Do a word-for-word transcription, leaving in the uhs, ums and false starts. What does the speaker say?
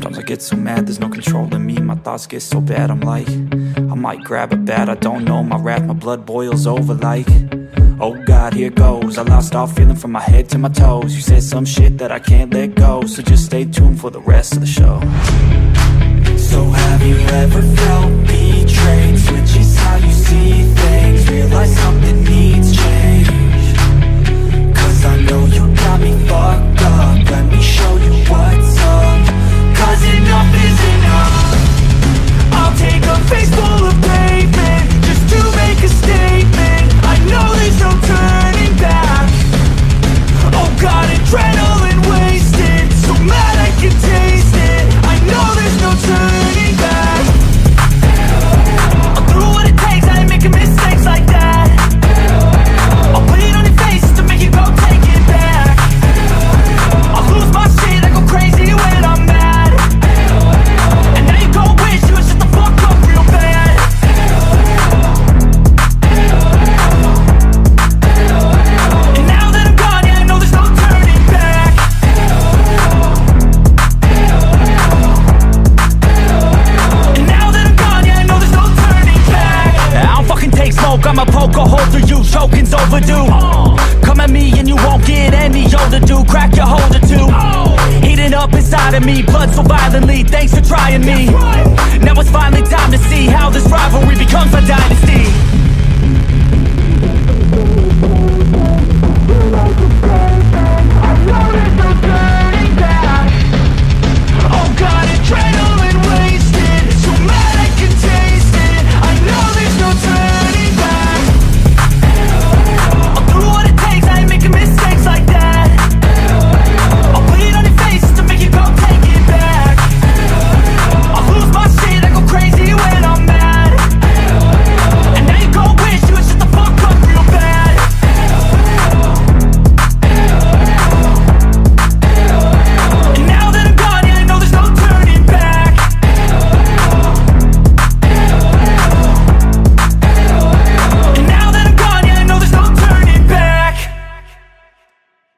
Sometimes I get so mad, there's no controlling me. My thoughts get so bad, I'm like, I might grab a bat, I don't know. My wrath, my blood boils over like, oh God, here goes. I lost all feeling from my head to my toes. You said some shit that I can't let go, so just stay tuned for the rest of the show. So have you ever felt betrayed? Switches how you see things, realize something needs change. Cause I know you got me fucked up, let me show you what's up. Cause enough is enough. I'll take a face full of pavement just to make a statement. I know there's no turning back. Oh God, adrenaline wasted, so mad I can taste it. I know there's no turning back. I'll do what it takes, I ain't making mistakes like that. I'll put it on your face just to make you go take it back. I'll lose my shit, I go crazy when I'm mad. And now you go wish you was just the fuck up real bad. And now that I'm gone, yeah, I know there's no turning back. And now that I'm gone, yeah, I know there's no turning back. I don't fucking take smoke, I'ma poke a hole through you, choking's overdue. Come at me and you won't get any older, dude. Crack your holder too. Heating up inside of me, blood so violently. Thanks for trying me. Now it's finally time to see how this rivalry becomes a dynasty.